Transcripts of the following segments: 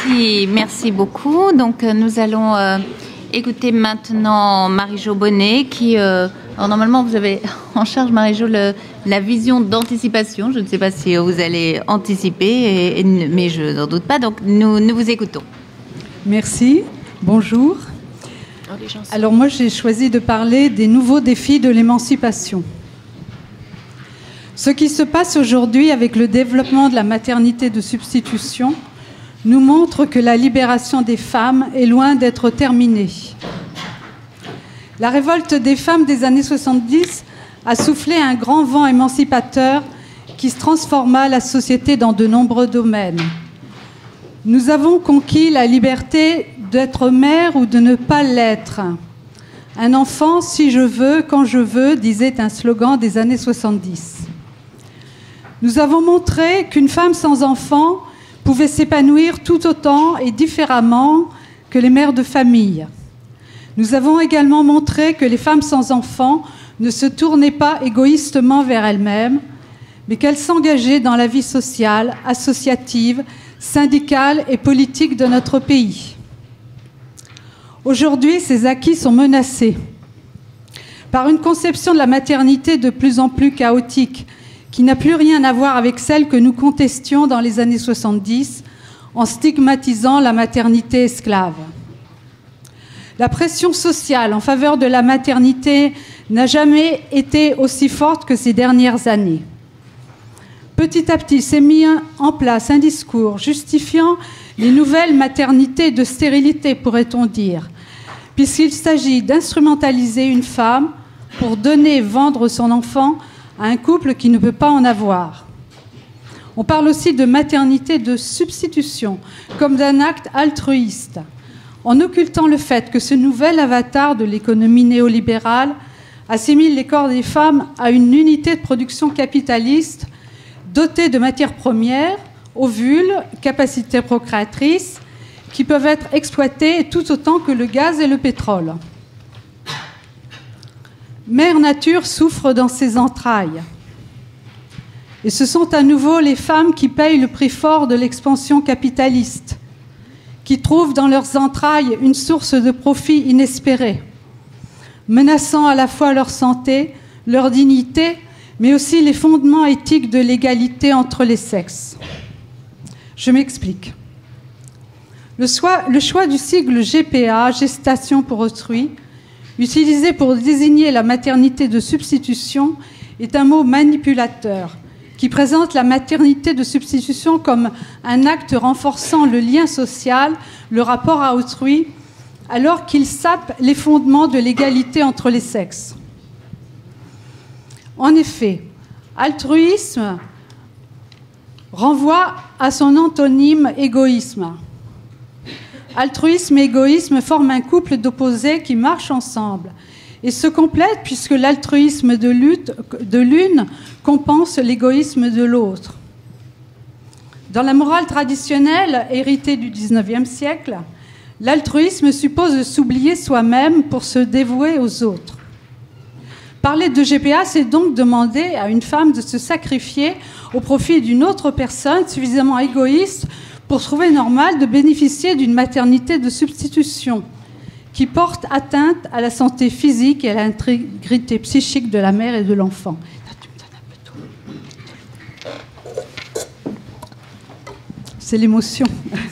Merci beaucoup. Donc, nous allons écouter maintenant Marie-Jo Bonnet qui... alors, normalement, vous avez en charge, Marie-Jo, la vision d'anticipation. Je ne sais pas si vous allez anticiper, mais je n'en doute pas. Donc, nous vous écoutons. Merci. Bonjour. Alors, moi, j'ai choisi de parler des nouveaux défis de l'émancipation. Ce qui se passe aujourd'hui avec le développement de la maternité de substitution nous montre que la libération des femmes est loin d'être terminée. La révolte des femmes des années 70 a soufflé un grand vent émancipateur qui transforma la société dans de nombreux domaines. Nous avons conquis la liberté d'être mère ou de ne pas l'être. Un enfant, si je veux, quand je veux, disait un slogan des années 70. Nous avons montré qu'une femme sans enfant pouvait s'épanouir tout autant et différemment que les mères de famille. Nous avons également montré que les femmes sans enfants ne se tournaient pas égoïstement vers elles-mêmes, mais qu'elles s'engageaient dans la vie sociale, associative, syndicale et politique de notre pays. Aujourd'hui, ces acquis sont menacés par une conception de la maternité de plus en plus chaotique, qui n'a plus rien à voir avec celle que nous contestions dans les années 70 en stigmatisant la maternité esclave. La pression sociale en faveur de la maternité n'a jamais été aussi forte que ces dernières années. Petit à petit, s'est mis en place un discours justifiant les nouvelles maternités de stérilité, pourrait-on dire, puisqu'il s'agit d'instrumentaliser une femme pour donner, vendre son enfant à un couple qui ne peut pas en avoir. On parle aussi de maternité de substitution, comme d'un acte altruiste, en occultant le fait que ce nouvel avatar de l'économie néolibérale assimile les corps des femmes à une unité de production capitaliste dotée de matières premières, ovules, capacités procréatrices, qui peuvent être exploitées tout autant que le gaz et le pétrole. Mère Nature souffre dans ses entrailles. Et ce sont à nouveau les femmes qui payent le prix fort de l'expansion capitaliste, qui trouvent dans leurs entrailles une source de profit inespérée, menaçant à la fois leur santé, leur dignité, mais aussi les fondements éthiques de l'égalité entre les sexes. Je m'explique. Le choix du sigle GPA, gestation pour autrui, utilisé pour désigner la maternité de substitution, est un mot manipulateur qui présente la maternité de substitution comme un acte renforçant le lien social, le rapport à autrui, alors qu'il sape les fondements de l'égalité entre les sexes. En effet, altruisme renvoie à son antonyme égoïsme. Altruisme et égoïsme forment un couple d'opposés qui marchent ensemble et se complètent puisque l'altruisme de l'une compense l'égoïsme de l'autre. Dans la morale traditionnelle héritée du XIXe siècle, l'altruisme suppose de s'oublier soi-même pour se dévouer aux autres. Parler de GPA, c'est donc demander à une femme de se sacrifier au profit d'une autre personne suffisamment égoïste pour trouver normal de bénéficier d'une maternité de substitution qui porte atteinte à la santé physique et à l'intégrité psychique de la mère et de l'enfant. C'est l'émotion.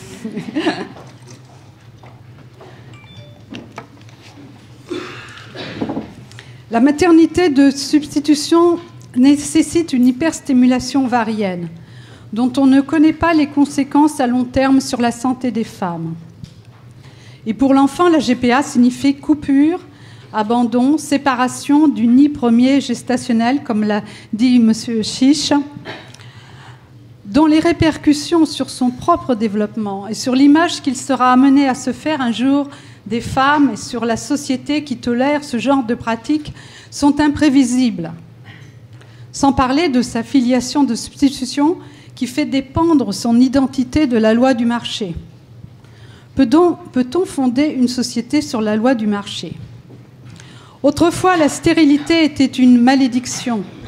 La maternité de substitution nécessite une hyperstimulation ovarienne dont on ne connaît pas les conséquences à long terme sur la santé des femmes. Et pour l'enfant, la GPA signifie coupure, abandon, séparation du nid premier gestationnel, comme l'a dit M. Chiche, dont les répercussions sur son propre développement et sur l'image qu'il sera amené à se faire un jour des femmes et sur la société qui tolère ce genre de pratiques sont imprévisibles. Sans parler de sa filiation de substitution qui fait dépendre son identité de la loi du marché. Peut-on fonder une société sur la loi du marché ? Autrefois, la stérilité était une malédiction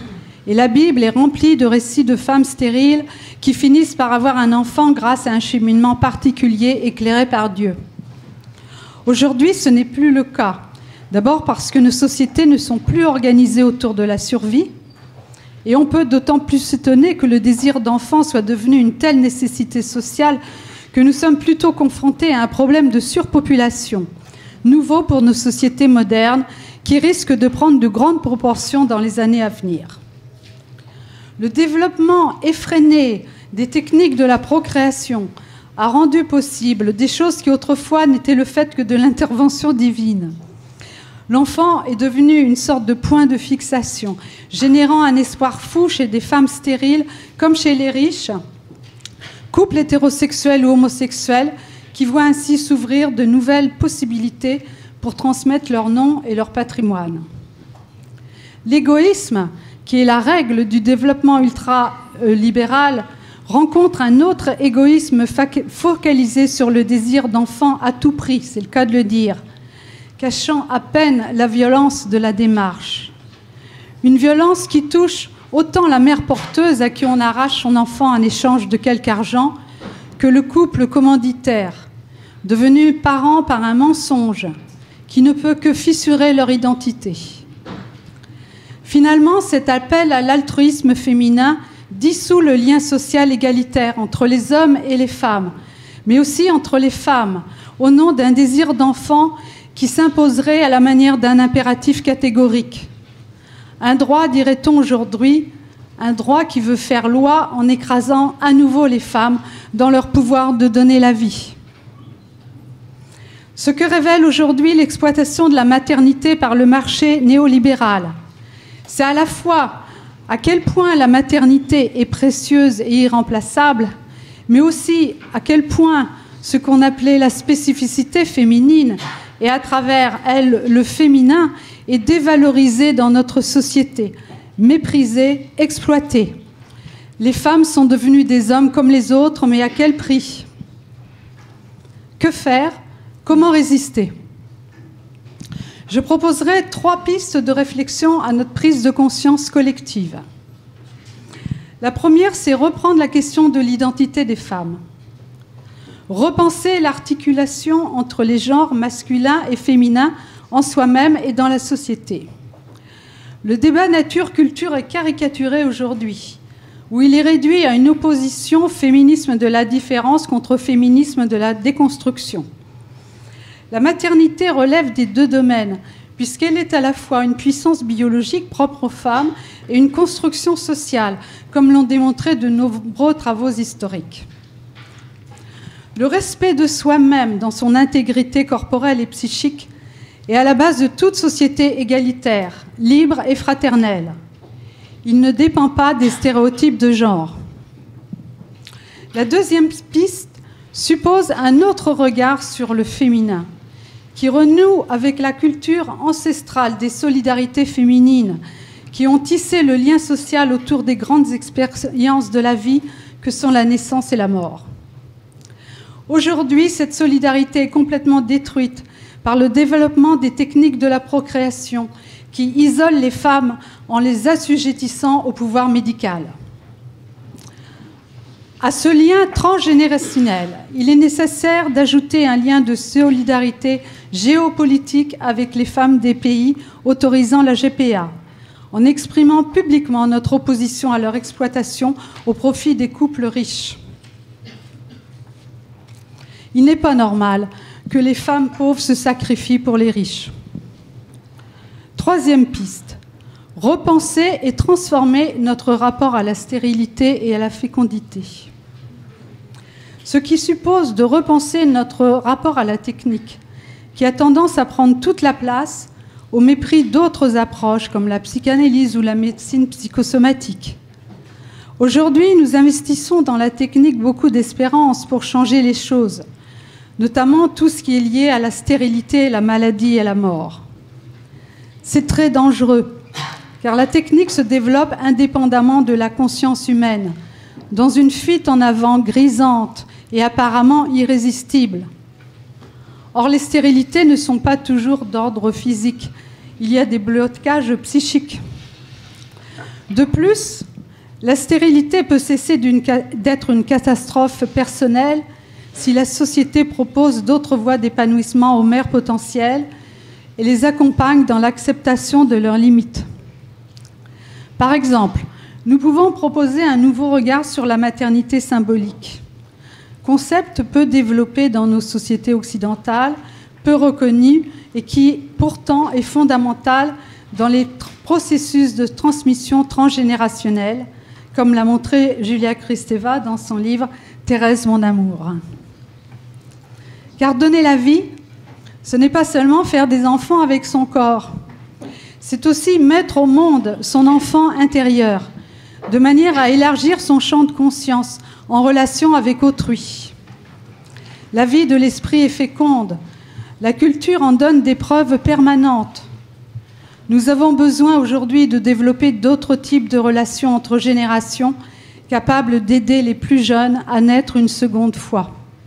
Et la Bible est remplie de récits de femmes stériles qui finissent par avoir un enfant grâce à un cheminement particulier éclairé par Dieu. Aujourd'hui, ce n'est plus le cas. D'abord parce que nos sociétés ne sont plus organisées autour de la survie. Et on peut d'autant plus s'étonner que le désir d'enfant soit devenu une telle nécessité sociale que nous sommes plutôt confrontés à un problème de surpopulation, nouveau pour nos sociétés modernes, qui risque de prendre de grandes proportions dans les années à venir. Le développement effréné des techniques de la procréation a rendu possible des choses qui autrefois n'étaient le fait que de l'intervention divine. L'enfant est devenu une sorte de point de fixation, générant un espoir fou chez des femmes stériles comme chez les riches, couples hétérosexuels ou homosexuels, qui voient ainsi s'ouvrir de nouvelles possibilités pour transmettre leur nom et leur patrimoine. L'égoïsme, qui est la règle du développement ultra-libéral, rencontre un autre égoïsme focalisé sur le désir d'enfant à tout prix, c'est le cas de le dire, cachant à peine la violence de la démarche. Une violence qui touche autant la mère porteuse à qui on arrache son enfant en échange de quelque argent que le couple commanditaire, devenu parent par un mensonge qui ne peut que fissurer leur identité. Finalement, cet appel à l'altruisme féminin dissout le lien social égalitaire entre les hommes et les femmes, mais aussi entre les femmes, au nom d'un désir d'enfant qui s'imposerait à la manière d'un impératif catégorique. Un droit, dirait-on aujourd'hui, un droit qui veut faire loi en écrasant à nouveau les femmes dans leur pouvoir de donner la vie. Ce que révèle aujourd'hui l'exploitation de la maternité par le marché néolibéral, c'est à la fois à quel point la maternité est précieuse et irremplaçable, mais aussi à quel point ce qu'on appelait la spécificité féminine, et à travers elle le féminin, est dévalorisé dans notre société, méprisé, exploité. Les femmes sont devenues des hommes comme les autres, mais à quel prix? Que faire? Comment résister? Je proposerai 3 pistes de réflexion à notre prise de conscience collective. La première, c'est reprendre la question de l'identité des femmes. Repenser l'articulation entre les genres masculins et féminins en soi-même et dans la société. Le débat nature-culture est caricaturé aujourd'hui, où il est réduit à une opposition féminisme de la différence contre féminisme de la déconstruction. La maternité relève des 2 domaines, puisqu'elle est à la fois une puissance biologique propre aux femmes et une construction sociale, comme l'ont démontré de nombreux travaux historiques. Le respect de soi-même dans son intégrité corporelle et psychique est à la base de toute société égalitaire, libre et fraternelle. Il ne dépend pas des stéréotypes de genre. La deuxième piste suppose un autre regard sur le féminin, qui renoue avec la culture ancestrale des solidarités féminines qui ont tissé le lien social autour des grandes expériences de la vie que sont la naissance et la mort. Aujourd'hui, cette solidarité est complètement détruite par le développement des techniques de la procréation qui isolent les femmes en les assujettissant au pouvoir médical. À ce lien transgénérationnel, il est nécessaire d'ajouter un lien de solidarité géopolitique avec les femmes des pays autorisant la GPA, en exprimant publiquement notre opposition à leur exploitation au profit des couples riches. Il n'est pas normal que les femmes pauvres se sacrifient pour les riches. Troisième piste, repenser et transformer notre rapport à la stérilité et à la fécondité. Ce qui suppose de repenser notre rapport à la technique, qui a tendance à prendre toute la place au mépris d'autres approches comme la psychanalyse ou la médecine psychosomatique. Aujourd'hui, nous investissons dans la technique beaucoup d'espérance pour changer les choses, notamment tout ce qui est lié à la stérilité, la maladie et la mort. C'est très dangereux, car la technique se développe indépendamment de la conscience humaine, dans une fuite en avant grisante et apparemment irrésistible. Or, les stérilités ne sont pas toujours d'ordre physique. Il y a des blocages psychiques. De plus, la stérilité peut cesser d'être une catastrophe personnelle si la société propose d'autres voies d'épanouissement aux mères potentielles et les accompagne dans l'acceptation de leurs limites. Par exemple, nous pouvons proposer un nouveau regard sur la maternité symbolique, concept peu développé dans nos sociétés occidentales, peu reconnu et qui pourtant est fondamental dans les processus de transmission transgénérationnelle, comme l'a montré Julia Kristeva dans son livre « Thérèse, mon amour ». Car donner la vie, ce n'est pas seulement faire des enfants avec son corps, c'est aussi mettre au monde son enfant intérieur, de manière à élargir son champ de conscience en relation avec autrui. La vie de l'esprit est féconde, la culture en donne des preuves permanentes. Nous avons besoin aujourd'hui de développer d'autres types de relations entre générations capables d'aider les plus jeunes à naître une seconde fois.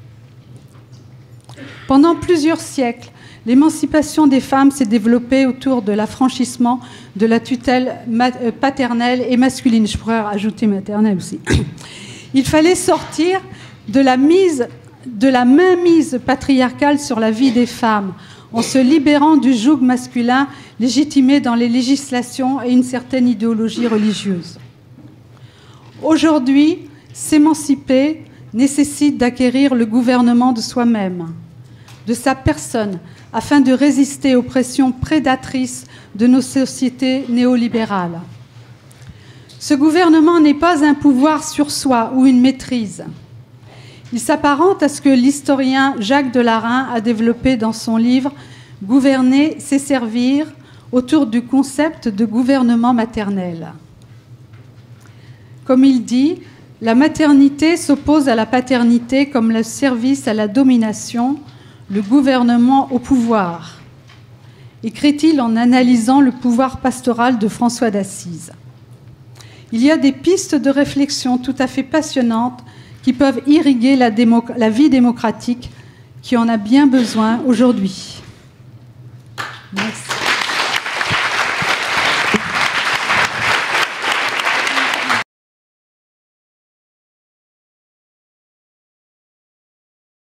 Pendant plusieurs siècles, l'émancipation des femmes s'est développée autour de l'affranchissement de la tutelle paternelle et masculine. Je pourrais ajouter maternelle aussi. Il fallait sortir de la mainmise patriarcale sur la vie des femmes, en se libérant du joug masculin légitimé dans les législations et une certaine idéologie religieuse. Aujourd'hui, s'émanciper nécessite d'acquérir le gouvernement de soi-même, de sa personne, afin de résister aux pressions prédatrices de nos sociétés néolibérales. Ce gouvernement n'est pas un pouvoir sur soi ou une maîtrise. Il s'apparente à ce que l'historien Jacques Delarin a développé dans son livre « Gouverner, c'est servir » autour du concept de gouvernement maternel. Comme il dit, la maternité s'oppose à la paternité comme le service à la domination, le gouvernement au pouvoir, écrit-il en analysant le pouvoir pastoral de François d'Assise. Il y a des pistes de réflexion tout à fait passionnantes qui peuvent irriguer la vie démocratique qui en a bien besoin aujourd'hui. Merci.